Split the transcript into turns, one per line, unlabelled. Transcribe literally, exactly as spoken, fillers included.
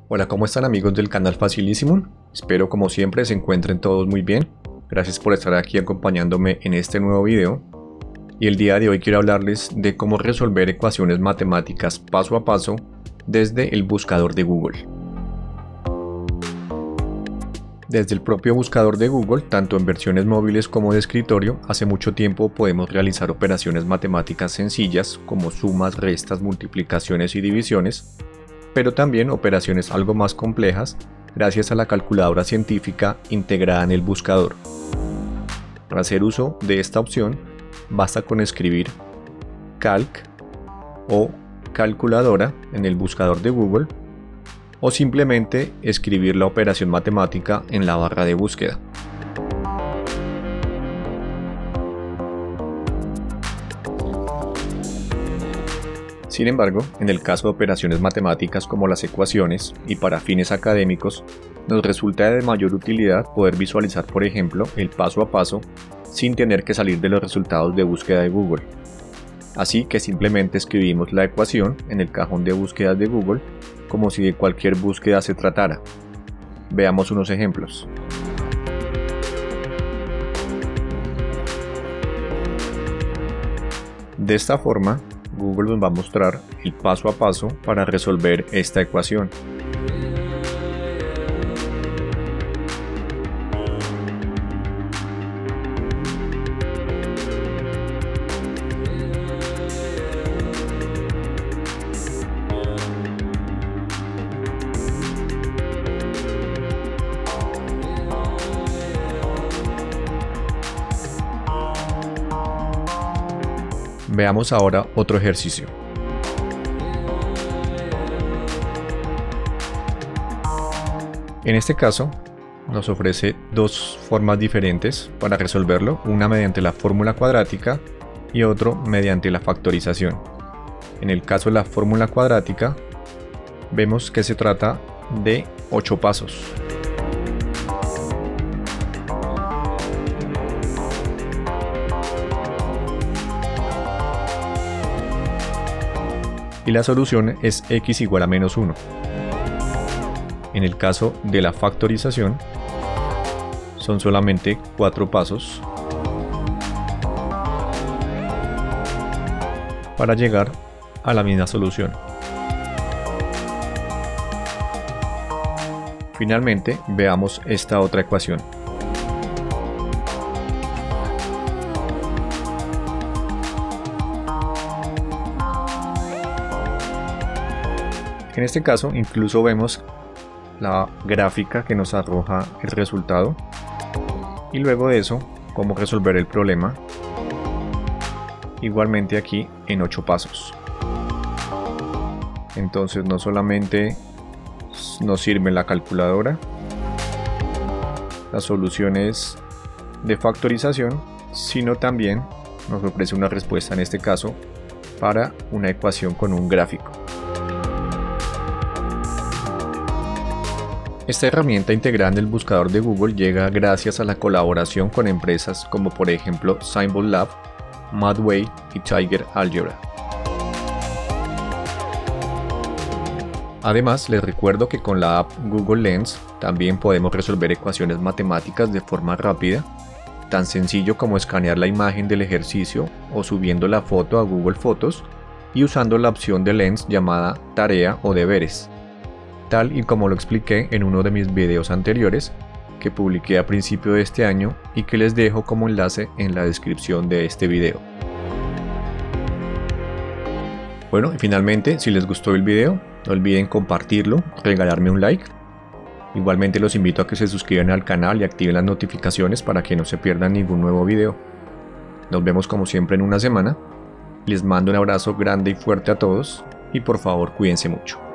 Hola, ¿cómo están amigos del canal Facilísimo? Espero como siempre se encuentren todos muy bien. Gracias por estar aquí acompañándome en este nuevo video. Y el día de hoy quiero hablarles de cómo resolver ecuaciones matemáticas paso a paso desde el buscador de Google. Desde el propio buscador de Google, tanto en versiones móviles como de escritorio, hace mucho tiempo podemos realizar operaciones matemáticas sencillas como sumas, restas, multiplicaciones y divisiones, pero también operaciones algo más complejas gracias a la calculadora científica integrada en el buscador. Para hacer uso de esta opción, basta con escribir calc o calculadora en el buscador de Google o simplemente escribir la operación matemática en la barra de búsqueda. Sin embargo, en el caso de operaciones matemáticas como las ecuaciones y para fines académicos, nos resulta de mayor utilidad poder visualizar, por ejemplo, el paso a paso sin tener que salir de los resultados de búsqueda de Google. Así que simplemente escribimos la ecuación en el cajón de búsquedas de Google como si de cualquier búsqueda se tratara. Veamos unos ejemplos. De esta forma, Google nos va a mostrar el paso a paso para resolver esta ecuación. Veamos ahora otro ejercicio. En este caso, nos ofrece dos formas diferentes para resolverlo, una mediante la fórmula cuadrática y otro mediante la factorización. En el caso de la fórmula cuadrática, vemos que se trata de ocho pasos. Y la solución es x igual a menos uno. En el caso de la factorización, son solamente cuatro pasos para llegar a la misma solución. Finalmente, veamos esta otra ecuación. En este caso incluso vemos la gráfica que nos arroja el resultado y luego de eso cómo resolver el problema, igualmente aquí en ocho pasos. Entonces no solamente nos sirve la calculadora, las soluciones de factorización, sino también nos ofrece una respuesta en este caso para una ecuación con un gráfico. Esta herramienta integrada en el buscador de Google llega gracias a la colaboración con empresas como por ejemplo Symbol Lab, Mathway y Tiger Algebra. Además, les recuerdo que con la app Google Lens también podemos resolver ecuaciones matemáticas de forma rápida, tan sencillo como escanear la imagen del ejercicio o subiendo la foto a Google Fotos y usando la opción de Lens llamada Tarea o Deberes, tal y como lo expliqué en uno de mis videos anteriores que publiqué a principio de este año y que les dejo como enlace en la descripción de este video. Bueno, y finalmente, si les gustó el video, no olviden compartirlo, regalarme un like. Igualmente los invito a que se suscriban al canal y activen las notificaciones para que no se pierdan ningún nuevo video. Nos vemos como siempre en una semana. Les mando un abrazo grande y fuerte a todos y por favor cuídense mucho.